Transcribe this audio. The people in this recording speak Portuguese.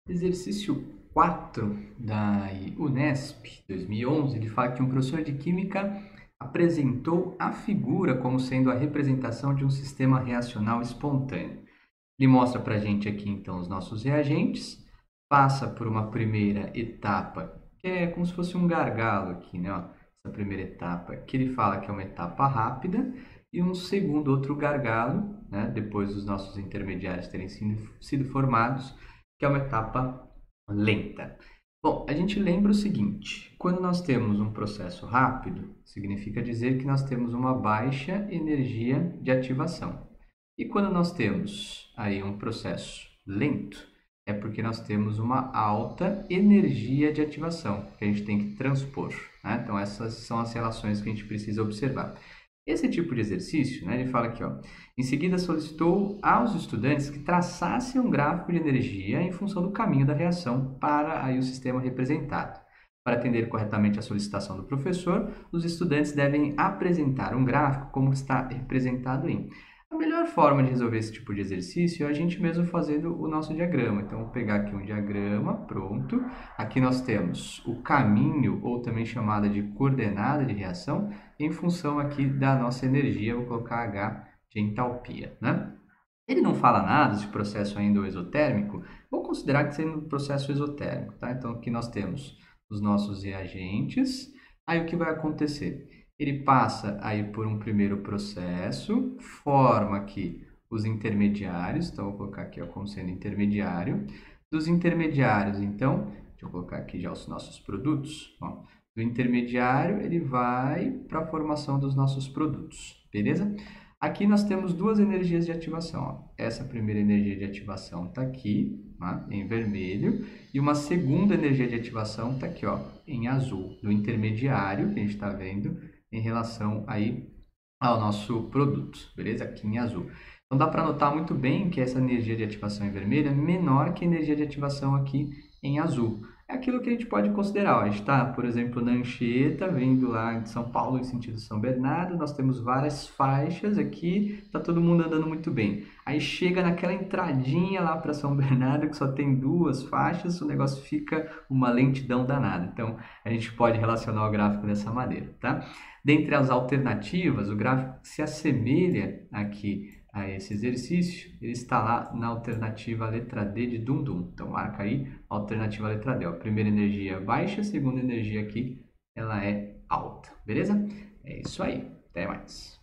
Exercício 4 da Unesp 2011, ele fala que um professor de Química apresentou a figura como sendo a representação de um sistema reacional espontâneo. Ele mostra para a gente aqui, então, os nossos reagentes, passa por uma primeira etapa, que é como se fosse um gargalo aqui, né? Ó, essa primeira etapa, que ele fala que é uma etapa rápida, e um segundo outro gargalo, né? Depois dos nossos intermediários terem sido formados, que é uma etapa lenta. Bom, a gente lembra o seguinte: quando nós temos um processo rápido, significa dizer que nós temos uma baixa energia de ativação. E quando nós temos aí um processo lento, é porque nós temos uma alta energia de ativação que a gente tem que transpor, né? Então, essas são as relações que a gente precisa observar. Esse tipo de exercício, né, ele fala aqui, ó, em seguida solicitou aos estudantes que traçassem um gráfico de energia em função do caminho da reação para aí o sistema representado. Para atender corretamente a solicitação do professor, os estudantes devem apresentar um gráfico como está representado em. A melhor forma de resolver esse tipo de exercício é a gente mesmo fazendo o nosso diagrama. Então, vou pegar aqui um diagrama, pronto. Aqui nós temos o caminho, ou também chamada de coordenada de reação, em função aqui da nossa energia, vou colocar H de entalpia, né? Ele não fala nada se o processo é endoexotérmico, vou considerar que seja um processo exotérmico, tá? Então, aqui nós temos os nossos reagentes. Aí, o que vai acontecer? Ele passa aí por um primeiro processo, forma aqui os intermediários, então, vou colocar aqui ó, como sendo intermediário. Dos intermediários, então, deixa eu colocar aqui já os nossos produtos, ó. Do intermediário, ele vai para a formação dos nossos produtos, beleza? Aqui nós temos duas energias de ativação. Ó. Essa primeira energia de ativação está aqui, tá? Em vermelho, e uma segunda energia de ativação está aqui, ó, em azul, do intermediário, que a gente está vendo, em relação aí ao nosso produto, beleza? Aqui em azul. Então dá para notar muito bem que essa energia de ativação em vermelho é menor que a energia de ativação aqui em azul. É aquilo que a gente pode considerar. Ó. A gente está, por exemplo, na Anchieta, vindo lá de São Paulo em sentido São Bernardo, nós temos várias faixas aqui, está todo mundo andando muito bem. Aí chega naquela entradinha lá para São Bernardo, que só tem duas faixas, o negócio fica uma lentidão danada. Então, a gente pode relacionar o gráfico dessa maneira, tá? Dentre as alternativas, o gráfico se assemelha aqui a esse exercício, ele está lá na alternativa letra D de Dum-Dum. Então, marca aí a alternativa letra D. Ó. Primeira energia baixa, segunda energia aqui, ela é alta. Beleza? É isso aí. Até mais.